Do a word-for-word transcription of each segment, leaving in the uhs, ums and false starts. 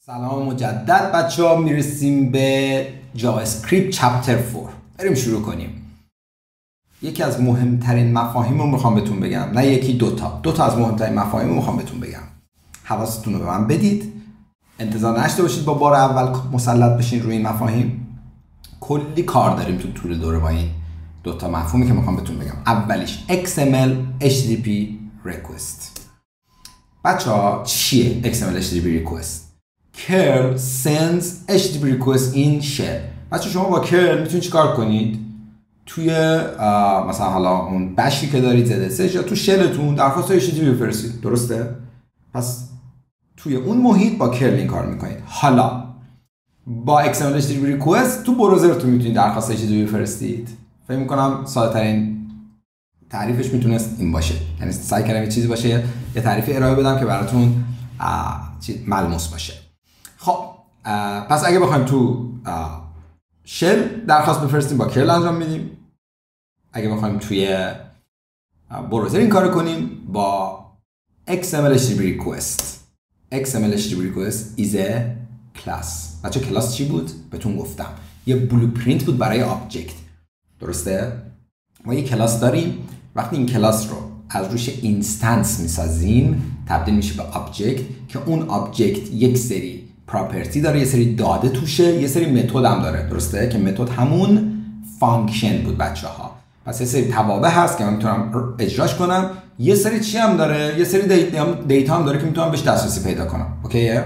سلام مجدد بچه ها، میرسیم به جاوا اسکریپت چپتر چهار. بریم شروع کنیم. یکی از مهمترین مفاهیم رو میخوام بهتون بگم، نه یکی دوتا دوتا از مهمترین مفاهیم رو میخوام بهتون بگم. حواستون رو به من بدید، انتظار نشته باشید با بار اول مسلط بشین روی این مفاهیم. کلی کار داریم تو طول دوره با این دوتا مفهومی که میخوام بهتون بگم. اولیش ایکس ام ال اچ تی تی پی request. بچه ها چیه ایکس ام ال اچ تی تی پی request؟ curl sends اچ تی تی پی request in shell. بچه شما با curl میتونید چیکار کنید؟ توی مثلا حالا اون بشی که دارید زد اس یا تو شلتون درخواست اچ تی تی پی بفرستید، درسته؟ پس توی اون محیط با curl این کار میکنید. حالا با ایکس ام ال اچ تی تی پی request تو بروزرتون میتونید درخواست اچ تی تی پی بفرستید. فکر میکنم ساده ترین تعریفش میتونست این باشه، یعنی سعی کردم یه چیزی باشه، یه تعریفی ارائه بدم که براتون ملموس باشه. خب پس اگه بخوایم تو شل درخواست بفرستیم با curl انجام میدیم. اگه بخوایم توی بروزر این کارو کنیم با ایکس ام ال اچ تی تی پی request. ایکس ام ال اچ تی تی پی request is a class. بچه کلاس چی بود؟ بهتون گفتم یه بلوپرینت بود برای آبجکت، درسته؟ ما یه کلاس داریم، وقتی این کلاس رو از روش اینستنس میسازیم تبدیل میشه به آبجکت که اون آبجکت یک سری پراپرتی داره، یه سری داده توشه، یه سری متد هم داره، درسته؟ که متد همون فانکشن بود بچه ها. پس یه سری توابع هست که من میتونم اجراش کنم، یه سری چی هم داره، یه سری دیتا هم, دیتا هم داره که میتونم بهش دسترسی پیدا کنم. اوکیه؟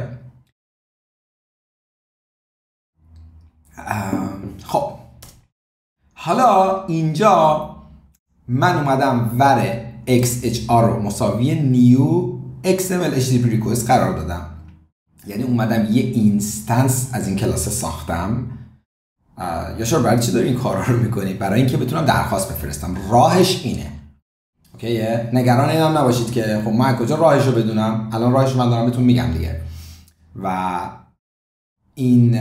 خب حالا اینجا من اومدم ور ایکس اچ آر رو مساوی نیو ایکس ام ال اچ تی تی پی request قرار دادم. یعنی اومدم یه اینستنس از این کلاس ساختم. یاشار برای چی داری این کارا رو میکنی؟ برای اینکه بتونم درخواست بفرستم. راهش اینه. اوکیه؟ نگران اینم نباشید که خب من کجا راهش رو بدونم. الان راهش من دارم بهتون میگم دیگه. و این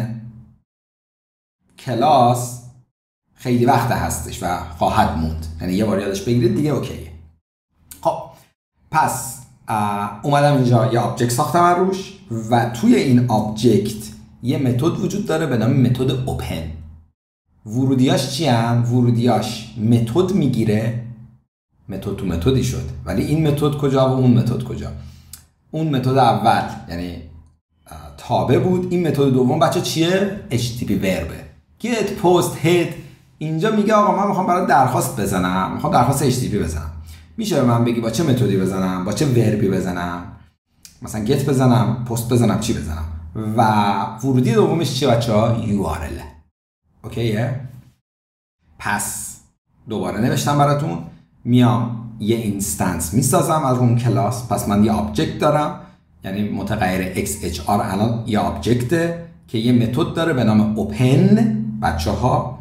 کلاس خیلی وقت هستش و خواهد موند، یعنی یه بار یادش بگیرید دیگه اوکیه. خب پس اومدم اینجا یه آبجکت ساختم روش و توی این آبجکت یه متد وجود داره به نام متد اوپن. ورودیاش چی ان؟ ورودیاش متد میگیره، متد تو متدی شد، ولی این متد کجا و اون متد کجا؟ اون متد اول یعنی تابع بود، این متد دوم بچه چیه؟ اچ تی تی پی وربه. get post head اینجا میگه آقا من میخوام برای درخواست بزنم، میخوام درخواست اچ تی تی پی بزنم. میشه به من بگی با چه متدی بزنم، با چه وربی بزنم؟ مثلا get بزنم، پست بزنم، چی بزنم؟ و ورودی دومش چیه بچه‌ها؟ یو آر ال. اوکیه؟ پس دوباره نوشتم براتون، میام یه اینستنس میسازم از اون کلاس. پس من یه آبجکت دارم، یعنی متغیر ایکس اچ آر الان یه آبجکته که یه متد داره به نام اوپن. بچه‌ها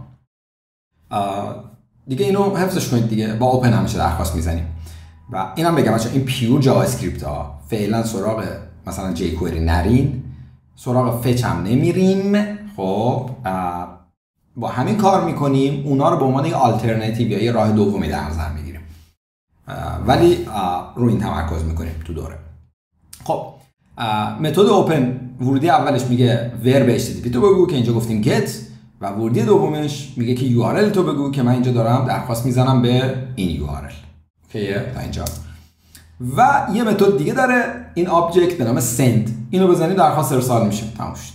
دیگه اینو حفظش کنید دیگه، با اوپن همیشه درخواست میزنیم. و اینم بگم بچه‌ها این پیور جاوا اسکریپت ها، فعلا سراغ مثلا جی کوئری نرین، سراغ فچ هم نمیریم. خب با همین کار میکنیم، اونا رو به عنوان یه آلترناتیو یا یه راه دومی در نظر میگیریم، ولی رو این تمرکز میکنیم تو دوره. خب متد اوپن ورودی اولش میگه ورب اچ تی تی پی تو بگو که اینجا گفتیم get، و ورودی دومش میگه که یو آر ال تو بگو که من اینجا دارم درخواست میزنم به این یو آر ال. اوکیه تا اینجا. و یه متد دیگه داره این آبجکت به نام send، اینو بزنید درخواست ارسال میشه. تموم شد.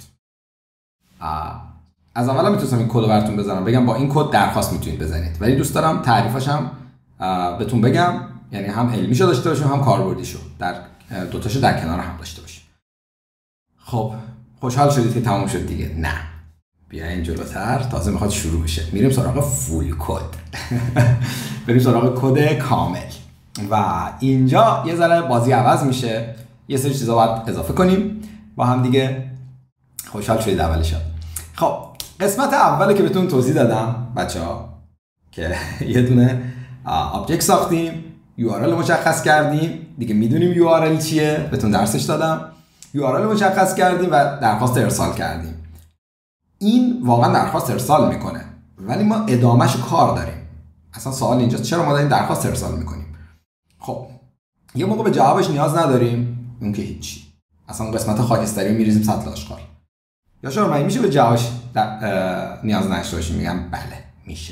از اول میتونستم این کد رو براتون بزنم بگم با این کد درخواست میتونید بزنید، ولی دوست دارم تعریفش هم بهتون بگم، یعنی هم علمیشو داشته باشیم هم کاربردیشو، در دو تاشو در کنار هم داشته باشیم. خب خوشحال شدید که تموم شد دیگه؟ نه، بیاین جلوتر، تازه میخواد شروع بشه. میریم سراغ فول کد. بریم سراغ کد کامل. و اینجا یه ذره بازی عوض میشه، یه سری چیزا باید اضافه کنیم با هم دیگه. خوشحال شدید اولش. خب قسمت اولی که بهتون توضیح دادم بچه‌ها که یه دونه آبجکت ساختیم، یو آر ال مشخص کردیم دیگه، میدونیم یو آر ال چیه، بهتون درسش دادم. یو آر ال مشخص کردیم و درخواست ارسال کردیم. این واقعا درخواست ارسال میکنه، ولی ما ادامهشو کار داریم. اصلا سوال اینجاست چرا ما داریم درخواست ارسال میکنیم؟ خب یه موقع به جوابش نیاز نداریم، اون که هیچی. اصلا قسمت خاکستری رو میریزیم سطل آشغال. یا شما من میشه به جاهاش نیاز نشته باشیم؟ میگم بله میشه.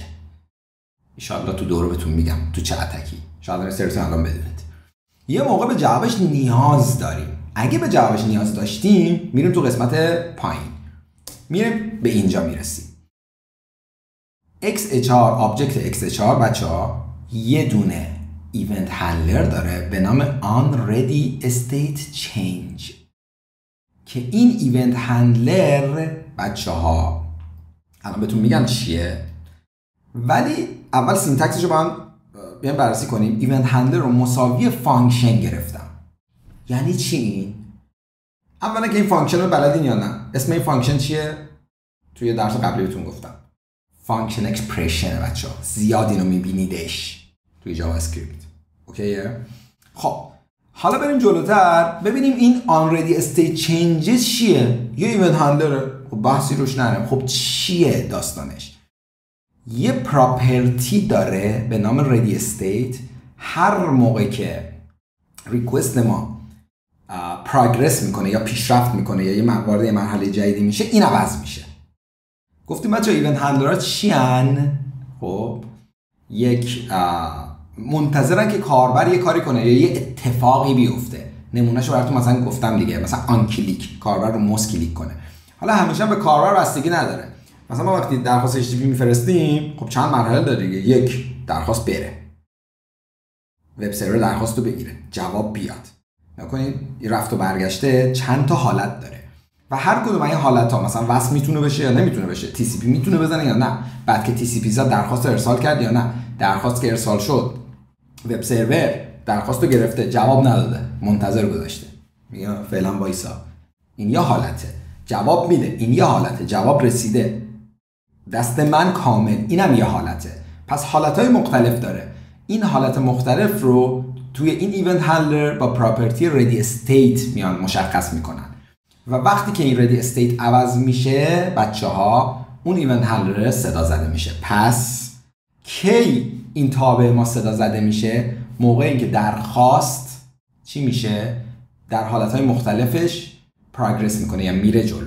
ان تو دوره بهتون میگم تو چه اتکی. شاید این سرتون الان بدونید. یه موقع به جوابش نیاز داریم. اگه به جوابش نیاز داشتیم میریم تو قسمت پایین. میریم به اینجا میرسیم. ایکس اچ آر آبجکت ایکس اچ آر بچه‌ها یه دونه ایونت هندلر داره به نام onReady state change که این ایونت هندلر بچه‌ها الان بهتون میگم چیه، ولی اول سینتکسش رو با هم بیایم بررسی کنیم. ایونت هندلر رو مساوی فانکشن گرفتم. یعنی چی این؟ اولا که این فانکشن رو بلدین یا نه؟ اسم این فانکشن چیه؟ توی درس قبلی بهتون گفتم فانکشن اکسپرشن بچه‌ها. زیاد اینو میبینیدش توی جاوا اسکریپت. اوکیه؟ خب حالا بریم جلوتر ببینیم این onReady state changes چیه؟ یه ایونت هندلره. خب بحثی روش نرم. خب چیه داستانش؟ یه پراپرتی داره به نام ready state. هر موقع که ریکوست ما پروگرس میکنه یا پیشرفت میکنه یا یه وارد یه مرحله جدیدی میشه این عوض میشه. گفتیم بچه ایونت هندلرها چی هن؟ خب یک منتظرن که کاربر یه کاری کنه یا یه اتفاقی بیفته. نمونهشو براتون مثلا گفتم دیگه، مثلا آن کلیک، کاربر رو موس کلیک کنه. حالا همیشه به کاربر بستگی نداره. مثلا ما وقتی درخواست اچ تی تی پی میفرستیم خب چند مرحله داره دیگه. یک، درخواست بره، وب سرور درخواست رو بگیره، جواب بیاد. نکنید این رفت و برگشته چند تا حالت داره و هر کدوم این حالت ها مثلا وصل میتونه بشه یا نمیتونه بشه، تی سی پی میتونه بزنه یا نه، بعد که تی سی پی زد درخواست ارسال کرد یا نه، درخواست که ارسال شد وب سرور درخواست رو گرفته جواب نداده منتظر گذاشته، میگم فعلا وایسا. این یه حالته. جواب میده، این یه حالته. جواب رسیده دست من کامل، اینم یه حالته. پس حالتهای مختلف داره. این حالت مختلف رو توی این ایونت هندلر با پراپرتی ready state میان مشخص میکنن و وقتی که این ready state عوض میشه بچه ها اون ایونت هندلر صدا زده میشه. پس کی این تابع ما صدا زده میشه؟ موقعی که درخواست چی میشه؟ در حالتهای مختلفش پروگرس میکنه یا یعنی میره جلو.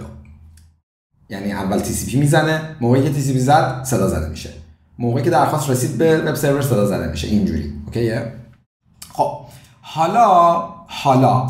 یعنی اول تی سی پی میزنه، موقعی که تی سی پی زد صدا زده میشه، موقعی که درخواست رسید به وب سرور صدا زده میشه. اینجوری اوکیه؟ خب حالا حالا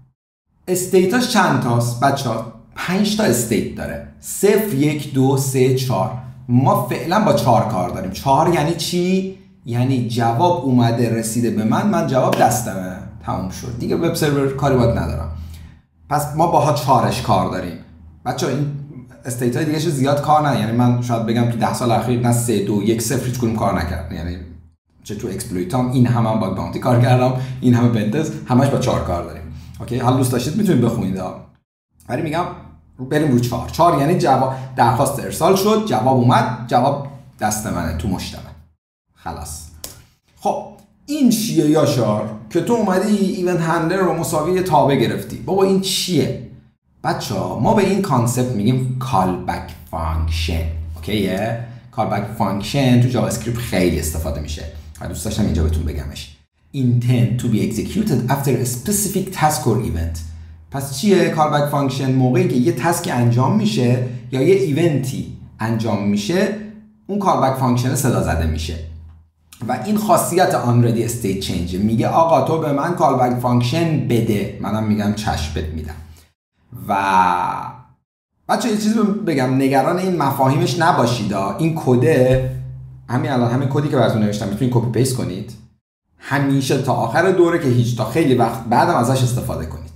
استیتاش چند تاست بچه‌ها؟ پنج تا استیت داره. صفر، یک، دو، سه، چهار. ما فعلا با چهار کار داریم. چهار یعنی چی؟ یعنی جواب اومده رسیده به من، من جواب دستمه، تموم شد دیگه، وب سرور کاری باید ندارم. پس ما باها چهارش کار داریم بچه‌ها. این استیت های دیگه شو زیاد کار نه، یعنی من شاید بگم تو ده سال اخیر نه سه، دو، یک، صفر هیچ کدوم کار نکرد. یعنی چه تو اکسپلویتام این همه هم باگ باونتی کار کردم، این همه بنتز، همش با چهار کار داریم. اوکی، حالا دوست داشتید میتونید بخونید ها. ولی میگم بریم رو چهار. چهار یعنی جواب درخواست ارسال شد، جواب اومد، جواب دست منه، تو مشتمه. خلاص. خب این چیه یاشار که تو اومدی ایونت هندلر رو مساوی تابع گرفتی؟ بابا این چیه؟ بچه‌ها ما به این کانسپت میگیم کال بک فانکشن. اوکیه؟ کال بک فانکشن تو جاوا اسکریپت خیلی استفاده میشه. من دوست داشتم اینجا بهتون بگمش. Intend to be executed after a specific task or event. پس چیه کال بک فانکشن؟ موقعی که یه تسک انجام میشه یا یه ایونتی انجام میشه اون کال بک فانکشن صدا زده میشه و این خاصیت onReady state change. میگه آقا تو به من کال بک فانکشن بده، منم میگم چشم بهت میدم. و بچه یه چیزی بگم، نگران این مفاهیمش نباشید. این کده همین الان همین کدی که براتون نوشتم میتونید کپی پیست کنید همیشه تا آخر دوره که هیچ، تا خیلی وقت بعدم ازش استفاده کنید.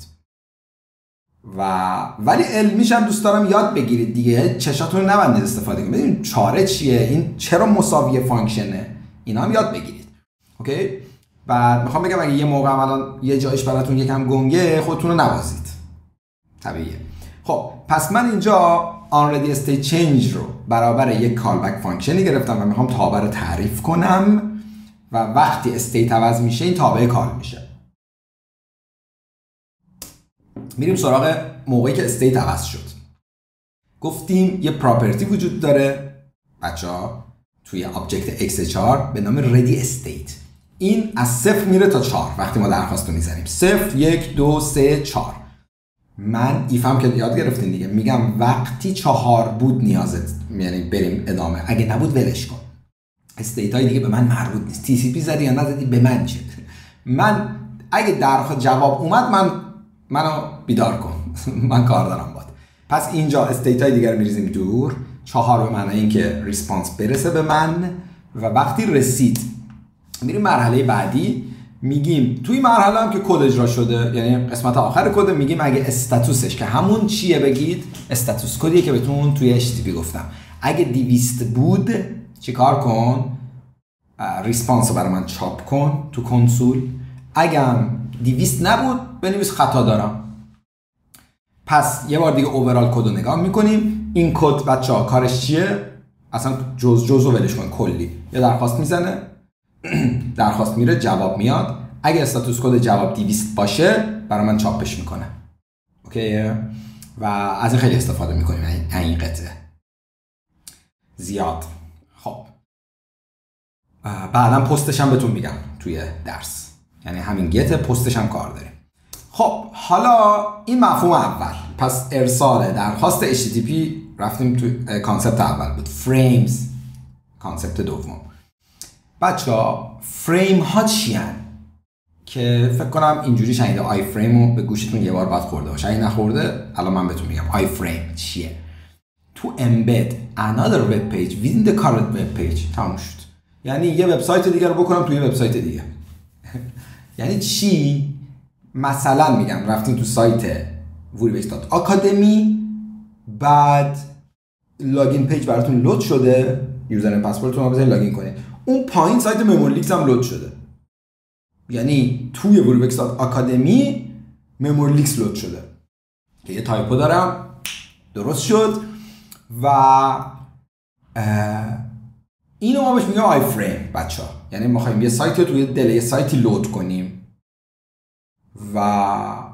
و ولی علمیش هم دوست دارم یاد بگیرید دیگه، چشاتون رو نبندید استفاده کنید. ببینید چاره چیه، این چرا مساوی فانکشنه، اینا هم یاد بگیرید. اوکی؟ بعد میخوام بگم اگه یه موقع الان یه جایش براتون یکم گنگه خودتون رو نوازید. طبیعیه. خب پس من اینجا onReady state change رو برابر یک کال بک فانکشنی گرفتم و میخوام تابع رو تعریف کنم و وقتی استیت عوض میشه این تابع کال میشه. میریم سراغ موقعی که استیت عوض شد. گفتیم یه پراپرتی وجود داره بچه‌ها توی آبجکت ایکس اچ آر به نام ready state. این از صفر میره تا چهار وقتی ما درخواست رو میزنیم. صفر، یک، دو، سه، چهار. من ایفم که یاد گرفتین دیگه، میگم وقتی چهار بود نیازت، یعنی بریم ادامه، اگه نبود ولش کن. استیت های دیگه به من مربوط نیست. تی سی پی زدی یا نزدی به من چه؟ من اگه درخواست جواب اومد من منو بیدار کن. من کار دارم باد. پس اینجا استیت های دیگر میریزیم دور. چهار به معنی این که ریسپانس برسه به من و وقتی رسید میریم مرحله بعدی. میگیم توی مرحله هم که کد اجرا شده، یعنی قسمت آخر کد، میگیم اگه استاتوسش که همون چیه بگید، استاتوس کدیه که بهتون توی اچ تی تی پی گفتم. اگه دویست بود چیکار کن؟ ریسپانس رو برای من چاپ کن تو کنسول. اگه هم دویست نبود بنویس خطا دارم. پس یه بار دیگه اوورال کد رو نگاه میکنیم. این کد بچه‌ها کارش چیه؟ اصلا جز جزو ولش کن، کلی یه درخواست میزنه، درخواست میره، جواب میاد. اگه استاتوس کد جواب دویست باشه برای من چاپش میکنه. اوکیه؟ و از این خیلی استفاده میکنیم این قطعه زیاد. خب بعدم پستش هم بهتون میگم توی درس، یعنی همین گت پستش هم کار داریم. خب حالا این مفهوم اول، پس ارسال درخواست اچ تی تی پی رفتیم تو کانسپت اول بود. فریمز کانسپت دوم. بچه‌ها فریم ها چی هن؟ که فکر کنم اینجوری شنیده آی فریم رو به گوشتون یه بار باید خورده باشه. اگه نخورده الان من بهتون میگم آی فریم چیه. تو embed another web page within the current web page تموم شد. یعنی یه وبسایت دیگه رو بکنم توی وبسایت دیگه. یعنی چی؟ مثلا میگم رفتین تو سایت ووریبکس دات آکادمی، بعد لاگین پیج براتون لود شده، یوزرنیم پسوردتون رو بزنید لاگین کنید. اون پایین سایت مموریلیکس هم لود شده. یعنی توی ووریبکس دات آکادمی مموریلیکس لود شده که یه تایپو دارم، درست شد. و اینو ما بهش میگم آی فریم بچه‌ها. یعنی ما خواهیم یه سایتی رو توی دل یه سایتی لود کنیم و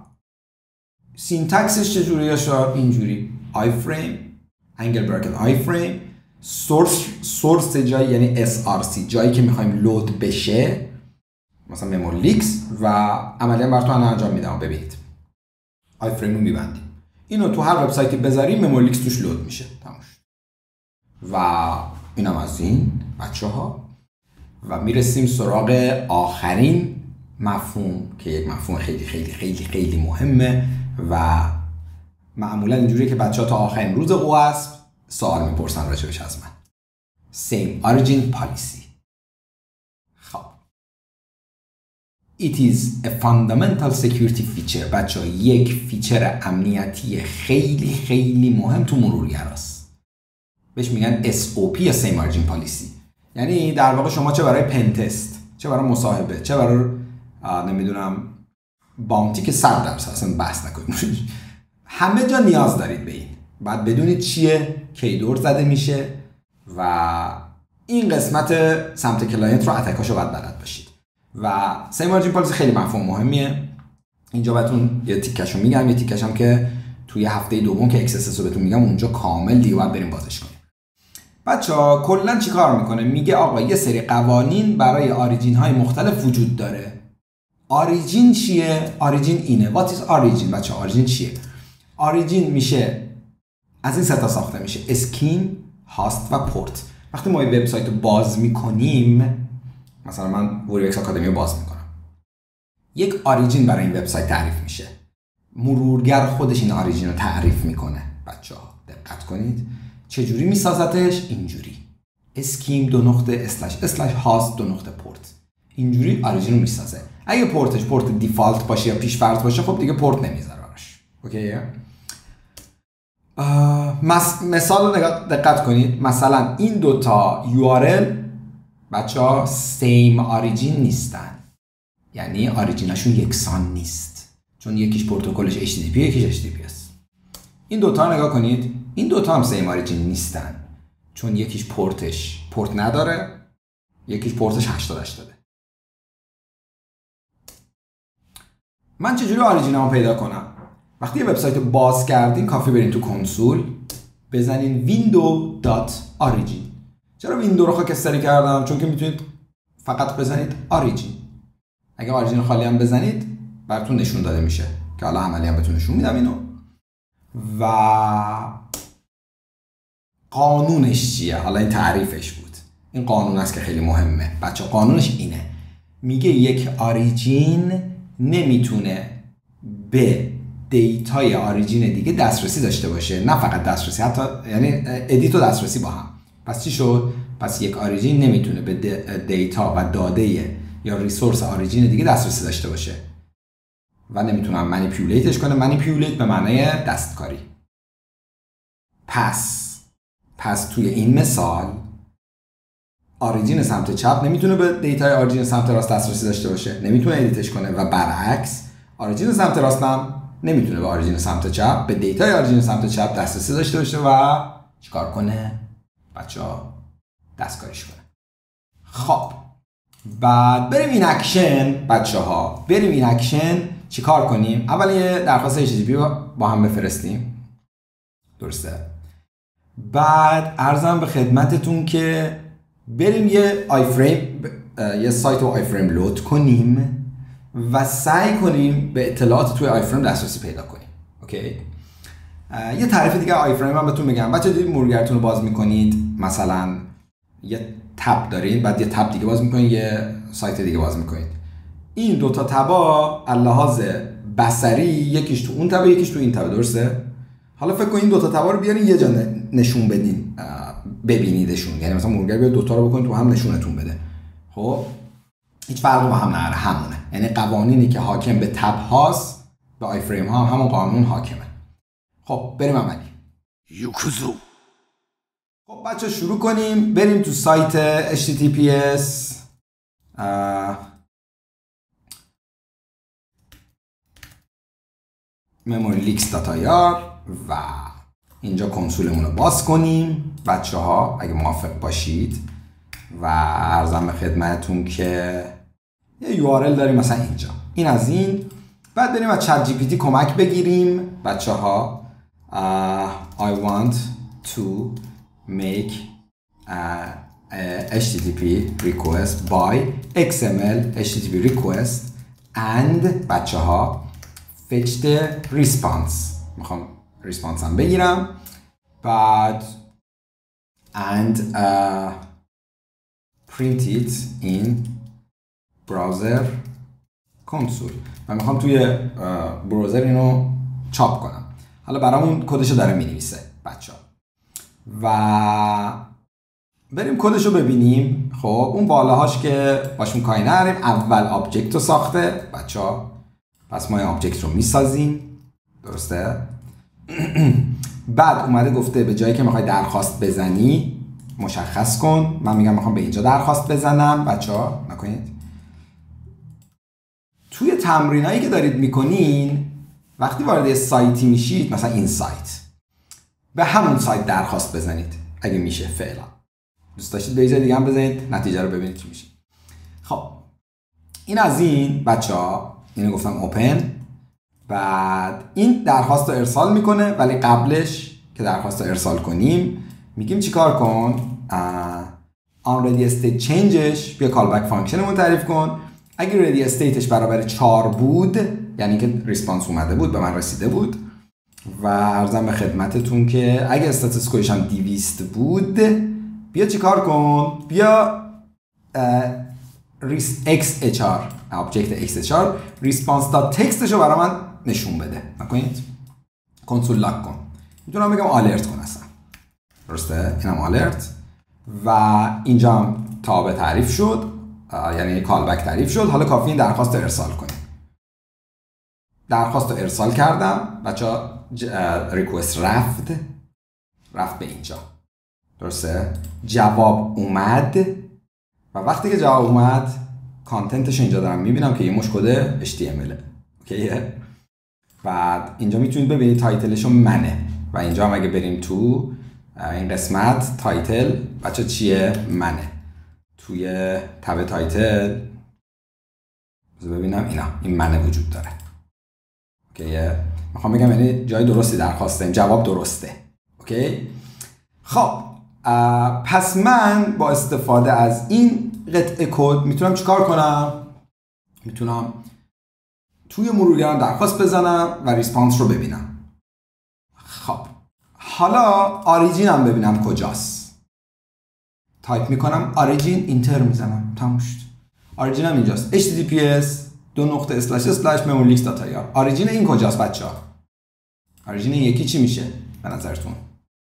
سینتکسش چجوریه؟ شد اینجوری آی فریم انگل براکت آی فریم سورس سورس جای یعنی اس آر سی جایی که میخوایم لود بشه، مثلا مموریلیکس، و عملا براتون انجام میدم. ببینید آی فریم رو میبندیم، اینو تو هر وبسایتی بذاریم مموریلیکس توش لود میشه. تمام شد. و اینم از این بچه‌ها. و میرسیم سراغ آخرین مفهوم که یک مفهوم خیلی خیلی خیلی خیلی مهمه و معمولا اینجوریه که بچه‌ها تا آخرین روز قواسب سوال میپرسن راجبش از من. Same origin policy. خب It is a fundamental security feature. بچه‌ها یک فیچر امنیتی خیلی خیلی مهم تو مرورگراست. بهش میگن اس او پی یا Same origin policy. یعنی در واقع شما چه برای پنتست، چه برای مصاحبه، چه برای نمیدونم باونتی که صد درصد اصلا بحث نکنید، همه جا نیاز دارید به این. بعد بدونید چیه، کی دور زده میشه و این قسمت سمت کلاینت رو اتکاشو باید بلد باشید. و سیم مارجین پالیسی خیلی مفهوم مهمیه. اینجا بهتون یه تیکشو میگم، یه تیکش هم که توی هفته دوم که اکسسس رو بهتون میگم اونجا کامل دیگه باید بریم بازش کنیم. بچه‌ها کلا چی کار میکنه؟ میگه آقا یه سری قوانین برای آریجین های مختلف وجود داره. آریجین چیه؟ آریجین اینه. What is origin؟ بچه آریجین چیه؟ آریجین میشه از این سه تا ساخته میشه: اسکیم، هاست و پورت. وقتی ما یه وبسایت رو باز میکنیم، مثلا من ووریبکس آکادمی رو باز میکنم، یک آریجین برای این وبسایت تعریف میشه. مرورگر خودش این آریجین رو تعریف میکنه. بچه‌ها دقت کنید چجوری میسازتش؟ اینجوری: اسکیم دو نقطه اسلش اسلش هاست دو نقطه پورت. اینجوری آریجین رو میسازه. اگه پورتش پورت دیفالت باشه یا پیش فرض باشه، خب دیگه پورت نمیذاره براش. اوکیه؟ مس... مثال رو دقت کنید. مثلا این دوتا یو آر ال بچه‌ها سیم آریجین نیستن، یعنی آریجیناشون یکسان نیست، چون یکیش پروتکلش اچ تی تی پی یکیش اچ تی تی پی است. این دوتا رو نگاه کنید، این دوتا هم سیم آریجین نیستن، چون یکیش پورتش پورت نداره، یکیش پورتش هشتاد هشتاد. من چجوری آریجینمو پیدا کنم؟ وقتی یه وبسایت رو باز کردین کافی برین تو کنسول، بزنین ویندو دات origin. چرا ویندو رو خاکستری کردم؟ چون که میتونید فقط بزنید origin. اگه origin خالی هم بزنید براتون نشون داده میشه که حالا عملی هم بهتون نشون میدم اینو. و قانونش چیه؟ حالا این تعریفش بود. این قانون است که خیلی مهمه بچه. قانونش اینه، میگه یک آریجین نمیتونه به دیتای آریجین دیگه دسترسی داشته باشه، نه فقط دسترسی، حتی یعنی ادیت و دسترسی با هم. پس چی شد؟ پس یک آریجین نمیتونه به دیتا و داده یا ریسورس آریجین دیگه دسترسی داشته باشه و نمیتونم منیپیولیتش کنه. منیپیولیت به معنی دستکاری. پس پس توی این مثال آریجین سمت چپ نمیتونه به دیتای آریجین سمت راست دسترسی داشته باشه، نمیتونه ادیتش کنه، و برعکس آریجین سمت راست هم نمیتونه به آریجین سمت چپ به دیتای آریجین سمت چپ دسترسی داشته باشه و چیکار کنه؟ بچه‌ها دستکاریش کنه. خب بعد بریم این اکشن بچه‌ها، بریم این اکشن چیکار کنیم؟ اول یه درخواست اچ تی تی پی با هم بفرستیم، درسته؟ بعد عرضم به خدمتتون که بریم یه آی فریم یه سایت رو آی فریم لود کنیم و سعی کنیم به اطلاعات توی آی فریم دسترسی پیدا کنیم. اوکی؟ یه تعریف دیگه آی فریم هم بهتون بگم. بچه‌ها دیدید مرورگرتون رو باز می‌کنید، مثلا یه تب دارین، بعد یه تب دیگه باز می‌کنید، یه سایت دیگه باز می‌کنید. این دو تا تبا لحاظ بصری یکیش تو اون تبه یکیش تو این تبه، درسته؟ حالا فکر کنید دو تا تبا رو بیارین یه جا نشون بدین، ببینیدشون. یعنی مثلا مرورگر بیاد دو تا رو بکنید تو هم نشونتون بده. خب هیچ فرقی با هم نداره، همونه. یعنی قوانینی که حاکم به تب هاست به آی فریم ها هم همون قانون حاکمه. خب بریم عملی. یوکوزو. خب بچه شروع کنیم، بریم تو سایت اچ تی تی پی اس memory leaks dot i r و اینجا کنسولمون رو باز کنیم بچه ها اگه موافق باشید و عرضم به خدمتتون که یه یو آر ال داریم مثلا اینجا. این از این. بعد بریم از چت جی پی تی کمک بگیریم بچه ها. uh, I want to make uh, a اچ تی تی پی request by ایکس ام ال اچ تی تی پی request and بچه ها fetch the response. میخوام ریسپانس هم بگیرم. بعد and uh, print it in browser console و میخوام توی براوزر اینو چاپ کنم. حالا برامون کدشو داره مینویسه بچه ها و بریم کدشو ببینیم. خب اون بالاهاش که باشون کاری نداریم. اول آبجکت رو ساخته بچه ها، پس ما این آبجکت رو میسازیم، درسته؟ بعد اومده گفته به جایی که میخوای درخواست بزنی مشخص کن. من میگم میخوام به اینجا درخواست بزنم. بچه ها نکنید توی تمرینایی که دارید میکنین وقتی وارد یه سایتی میشید، مثلا این سایت، به همون سایت درخواست بزنید اگه میشه. فعلا دوست داشتید به یه جای دیگه هم بزنید نتیجه رو ببینید چی میشه. خب این از این بچه ها. اینو گفتم اوپن. بعد این درخواست رو ارسال میکنه، ولی قبلش که درخواست رو ارسال کنیم میگیم چیکار کن؟ آن ready state changeش بیا callback فانکشنمون تعریف کن. اگه ready stateش برابر چهار بود یعنی که ریسپانس اومده بود، به من رسیده بود. و عرضم به خدمتتون که اگه استاتس کوش هم دویست بود بیا چیکار کن؟ بیا ایکس اچ آر object ایکس اچ آر response dot text رو برای من نشون بده. نکنید کنسول لاک کن. میتونم بگم آلرت کن اصلا، درسته؟ اینم آلرت. و اینجا هم تابع تعریف شد، یعنی کالبک تعریف شد. حالا کافی این درخواست رو ارسال کنیم. درخواست رو ارسال کردم بچه ها. ریکوست رفت رفت به اینجا، درسته؟ جواب اومد و وقتی که جواب اومد کانتنتش اینجا دارم میبینم که یه مش کد اچ تی ام ال. اوکیه؟ بعد اینجا میتونید ببینید تایتلشو منه و اینجا هم اگه بریم تو این قسمت تایتل بچه چیه؟ منه. توی تب تایتل ببینم اینا این منه وجود داره. اوکیه؟ میخوام بگم یعنی جای درستی درخواسته، این جواب درسته. اوکی؟ خب پس من با استفاده از این قطعه کد میتونم چیکار کنم؟ میتونم توی مرورگرم درخواست بزنم و ریسپانس رو ببینم. حالا آریجین هم ببینم کجاست. تایپ میکنم آریجین، اینتر میزنم، تموم شد. آریجین هم اینجاست. اچ تی تی پی اس دو نقطه اسلش اسلش ممولیکس دات آی آر. آریجین این کجاست بچه‌ها؟ آریجین این یکی چی میشه به نظرتون؟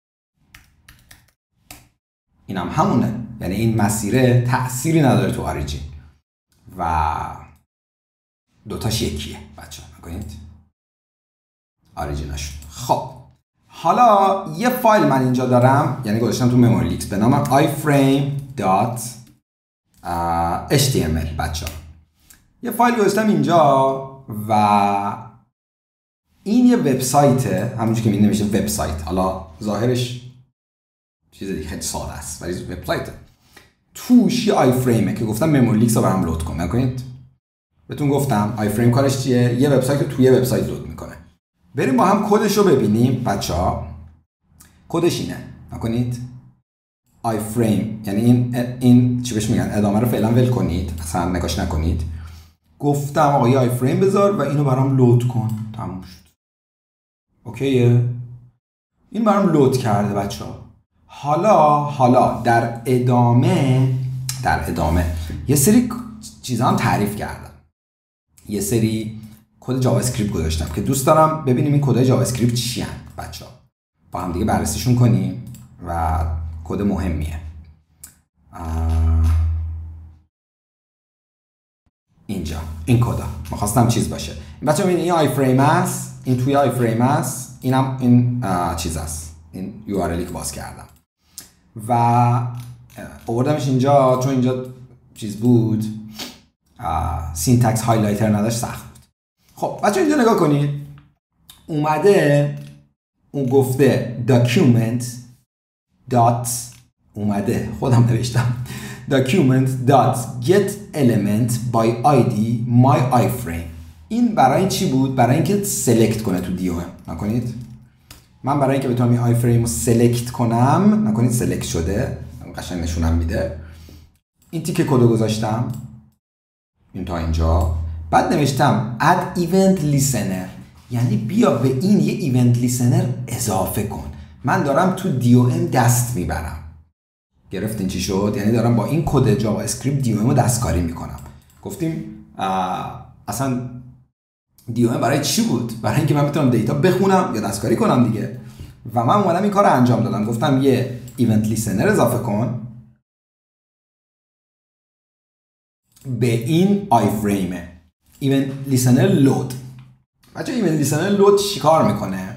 این هم همونه، یعنی این مسیره تأثیری نداره تو آریجین و دوتاش یکیه بچه ها. نکنید آریجیناشون. خب حالا یه فایل من اینجا دارم، یعنی گذاشتم تو مموری لیکس به نام iframe dot اچ تی ام ال بچه ها. یه فایل گذاشتم اینجا و این یه وبسایته، همونجوری که می نمیشه وبسایت، حالا ظاهرش چیز دیگه خیلی ساده است ولی وبسایته. توش یه آی فریمه که گفتم مموری لیکس رو برام لود کن. نکنید بهتون گفتم آی فریم کارش چیه؟ یه وبسایت رو توی یه وبسایت لود میکنه. بریم با هم کدش رو ببینیم بچه‌ها. کدش اینه. نکنید آی فریم یعنی این این چی بهش میگن؟ ادامه رو فعلا ول کنید، اصلا نگاش نکنید. گفتم آقا یه آی فریم بذار و اینو برام لود کن. تموم شد. اوکیه؟ این برام لود کرده بچه‌ها. حالا حالا در ادامه در ادامه یه سری چیزا هم تعریف کردم. یه سری کد جاوا اسکریپت گذاشتم که دوست دارم ببینیم این کدای جاوا اسکریپت چی ان بچه‌ها. با هم دیگه بررسیشون کنیم و کد مهمیه. اینجا این کدا می‌خواستم چیز باشه. بچه‌ها ببینید این آی فریم است، این توی آی فریم است، اینم این چیز است. این یو آر ال که باز کردم و آوردمش اینجا چون اینجا چیز بود، سینتکس هایلایتر نداشت، سخت بود. خب بچه اینجا نگاه کنید، اومده اون گفته document dot اومده خودم نوشتم document dot get element by id my iframe. این برای چی بود؟ برای اینکه سلکت کنه تو دی او ام. نکنید من برای اینکه بتونم این آی فریم رو سلکت کنم، نکنید سلکت شده، قشنگ نشونم میده. این تیکه کد گذاشتم این تا اینجا، بعد نوشتم add event listener، یعنی بیا به این یه ایونت لیسنر اضافه کن. من دارم تو دی او ام دست میبرم. گرفتین چی شد؟ یعنی دارم با این کد جاوا اسکریپت دی او ام رو دستکاری میکنم. گفتیم اصلا دی او ام برای چی بود؟ برای اینکه من بتونم دیتا بخونم یا دستکاری کنم دیگه. و من اومدم این کار رو انجام دادم. گفتم یه ایونت لیسنر اضافه کن به این آی فریمه. ایونت لیسنر لود. بچه ایونت لیسنر لود چیکار میکنه؟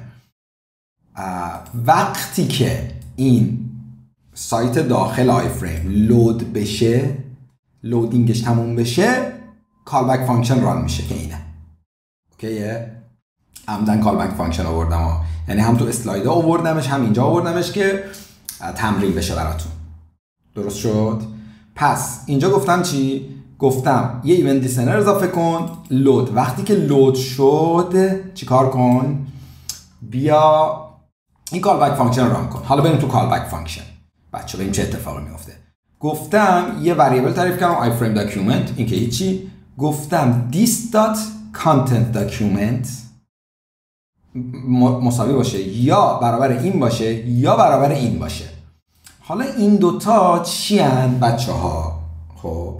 وقتی که این سایت داخل آی فریم لود بشه، لودینگش تموم بشه، کال بک فانکشن ران میشه که اینه. اوکیه؟ عمدن کال بک فانکشن آوردم ها. یعنی هم تو اسلاید ها آوردمش هم اینجا آوردمش که تمرین بشه براتون. درست شد؟ پس اینجا گفتم چی؟ گفتم یه ایونت لیسنر اضافه کن، لود. وقتی که لود شد چیکار کن؟ بیا این کال بک فانکشن ران کن. حالا بریم تو کال بک فانکشن. بچه ببین چه اتفاقی میفته. گفتم یه وریبل تعریف کردم آی فریم داکیومنت، این که هیچی. گفتم this dot content document مساوی باشه یا برابر این باشه یا برابر این باشه. حالا این دوتا چی هن بچه ها؟ خب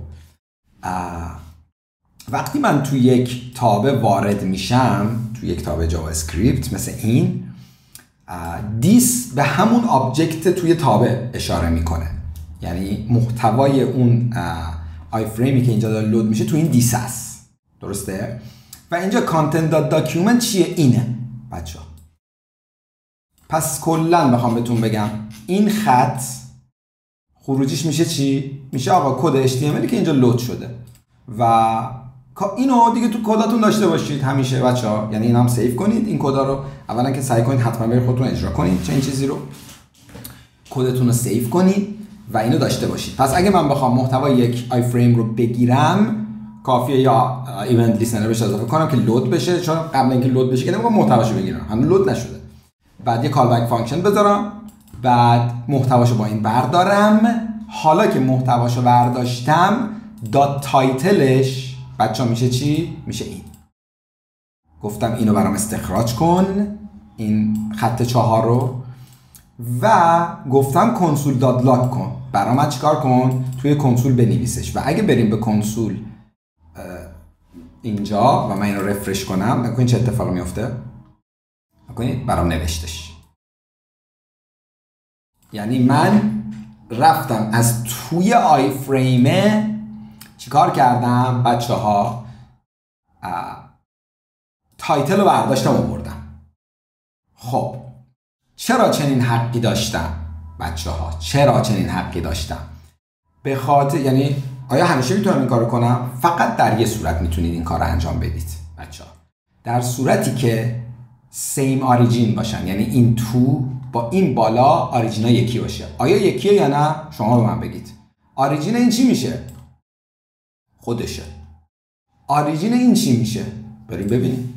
وقتی من تو یک تابه وارد میشم، تو یک تابه جاوا اسکریپت مثل این، دیس به همون آبجکت توی تابه اشاره میکنه. یعنی محتوای اون آی فریمی که اینجا داره لود میشه تو این دیس هست. درسته؟ و اینجا کانتنت دات داکیومنت چیه؟ اینه بچه ها. پس کلن بخوام بهتون بگم این خط خروجیش میشه چی؟ میشه آقا کد اچ تی ام ال که اینجا لود شده و اینو دیگه تو کداتون داشته باشید همیشه بچه ها. یعنی این هم سیو کنید این کدا رو. اولا که سعی کنید حتما برید خودتون اجرا کنید چه این چیزی رو، کدتون رو سیو کنید و اینو داشته باشید. پس اگه من بخوام محتوای یک آی فریم رو بگیرم کافیه یا ایونت لیسنر بهش اضافه کنم که لود بشه، چون قبل اینکه لود بشه که نمیگم محتواشو بگیرم، هنوز لود نشده. بعد یه کال بک فانکشن بذارم، بعد محتواشو با این بردارم. حالا که محتواشو برداشتم دات تایتلش بچه‌ها میشه چی؟ میشه این. گفتم اینو برام استخراج کن، این خط چهار رو، و گفتم کنسول داد لاگ کن. برای من چیکار کن؟ توی کنسول بنویسش. و اگه بریم به کنسول اینجا و من این رو رفرش کنم، نکنید چه اتفاقی میفته؟ نکنید برام نوشتش. یعنی من رفتم از توی آی فریمه چیکار کردم بچه ها؟ تایتل رو برداشتم و بردم. خب چرا چنین حقی داشتم بچه ها؟ چرا چنین حقی داشتم؟ به خاطر یعنی آیا همیشه میتونم این کارو کنم؟ فقط در یه صورت میتونید این کار رو انجام بدید بچه ها. در صورتی که سیم آریجین باشن، یعنی این تو با این بالا آریجینا یکی باشه. آیا یکیه یا نه؟ شما به من بگید. آریجین این چی میشه؟ خودشه. آریجین این چی میشه؟ بریم ببینیم.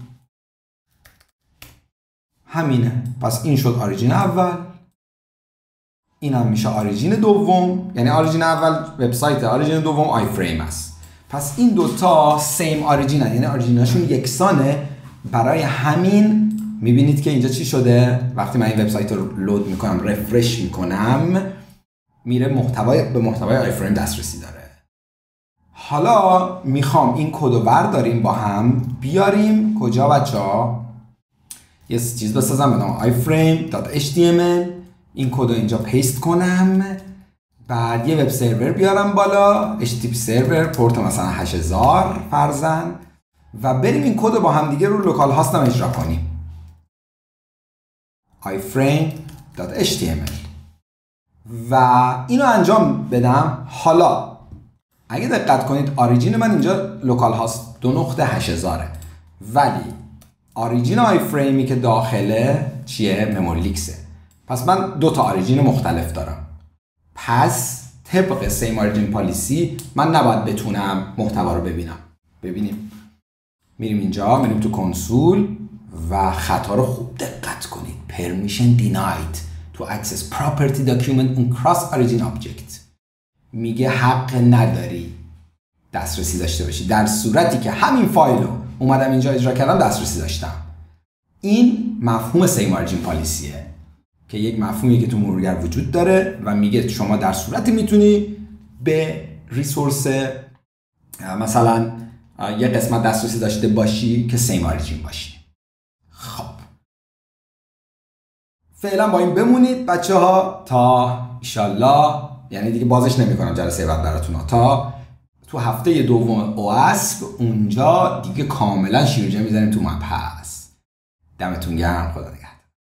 همینه. پس این شد آریجین اول، این هم میشه آریجین دوم. یعنی آریجین اول وبسایت، آریجین دوم آی فریم است. پس این دوتا سیم آریجین هست، یعنی آریجیناشون یکسانه. برای همین میبینید که اینجا چی شده؟ وقتی من این وبسایت رو لود میکنم، رفرش میکنم، میره محتوای به محتوای آی فریم دسترسی داره. حالا میخوام این کد رو برداریم با هم بیاریم کجا بچه‌ها؟ یه چیز بسازم به نام آی فریم دات اچ تی ام ال. این کد رو اینجا پیست کنم، بعد یه وب سرور بیارم بالا، اچ تی تی پی سرور پورت مثلا هشت هزار فرضاً، و بریم این کد رو با هم دیگه رو لوکال هاستم اجرا کنیم. آی فریم دات اچ تی ام ال و اینو انجام بدم. حالا اگه دقت کنید آریجین من اینجا لوکال هاست دو نقطه هشت هزاره، ولی آریجین آی فریمی که داخله چیه؟ ممولیکسه. پس من دو تا آریجین مختلف دارم. پس طبق سیم آریجین پالیسی من نباید بتونم محتوا رو ببینم. ببینیم. میریم اینجا، میریم تو کنسول و خطا رو خوب دقت کنید. permission denied to access property document on cross origin object. میگه حق نداری دسترسی داشته باشی، در صورتی که همین فایل رو اومدم اینجا اجرا کردم دسترسی داشتم. این مفهوم سیم آریجین پالیسیه که یک مفهومی که تو مرورگر وجود داره و میگه شما در صورتی میتونی به ریسورس مثلا یه قسمت دسترسی داشته باشی که سیم آریجین باشی. خب فعلا با این بمونید بچه ها تا ایشالله، یعنی دیگه بازش نمی کنم جلسه بعد براتون، تا تو هفته دوم اواسپ اونجا دیگه کاملا شیرجه میزنیم تو مبحث. دمتون گرم. خدا نگهدار.